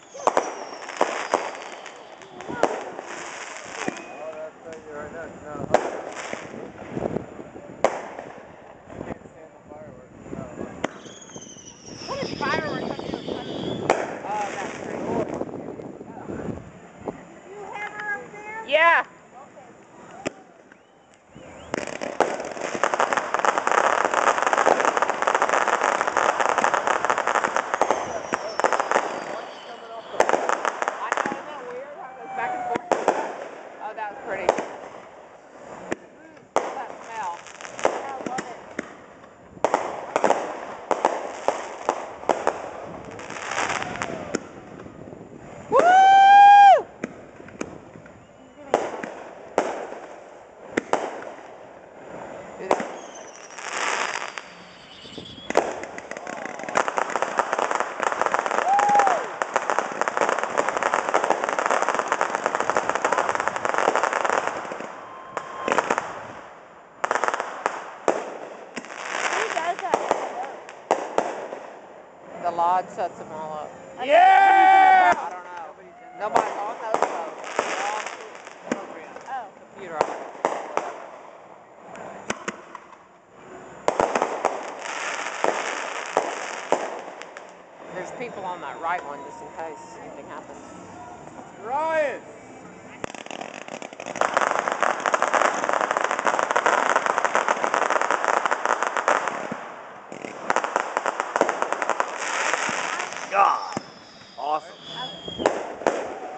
Yeah. Oh, that was pretty. That smell. I love it. Woo! Do that. The lodge sets them all up. Yeah! I don't know. Nobody's on those boats. They're all computer on. There's people on that right one just in case anything happens. Ryan! God! Awesome.